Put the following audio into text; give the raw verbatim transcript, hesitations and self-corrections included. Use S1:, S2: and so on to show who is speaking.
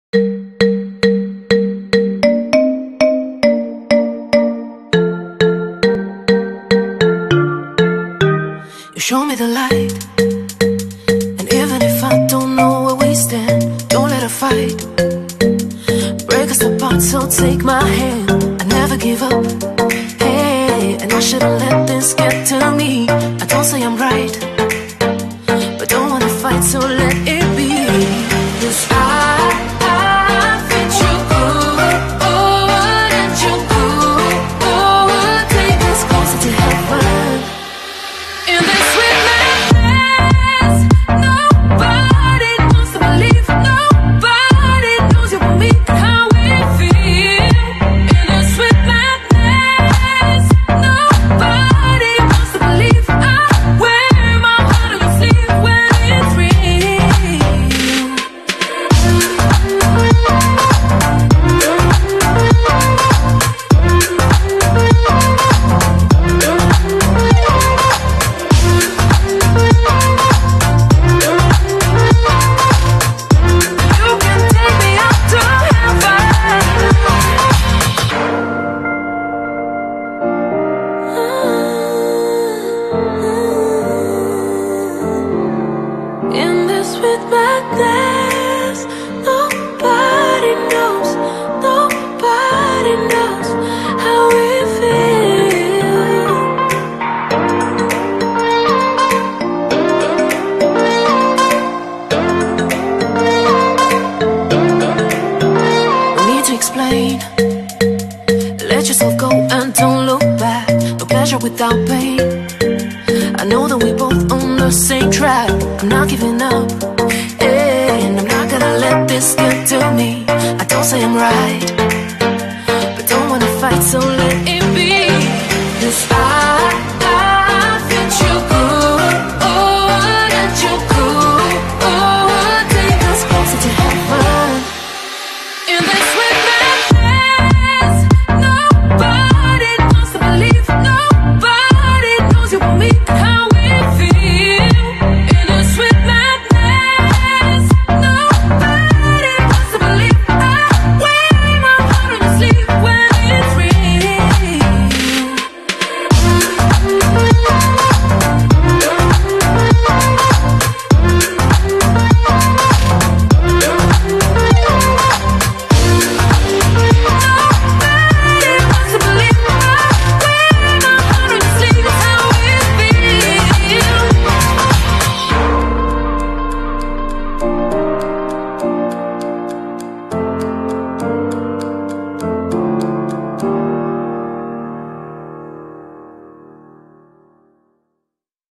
S1: You show me the light, and even if I don't know where we stand, don't let her fight. Break us apart, so take my hand. I never give up. Hey, and I shouldn't let this get to me. I don't say I'm right, but don't wanna fight, so let it be. 'Cause I, I fit you good, oh, and you good, oh, take us closer to heaven. In this sweet madness, nobody wants to believe, nobody knows you and me, how we feel. In this sweet madness, nobody wants to believe. I wear my heart on your sleeve when it's real. You can take me out to heaven. In this sweet madness, nobody knows, nobody knows how we feel. No need to explain. Let yourself go and don't look back. No pleasure without pain. I know that we both on the same track. I'm not giving up, and I'm not gonna let this get to me. I don't say I'm right, but don't wanna fight, so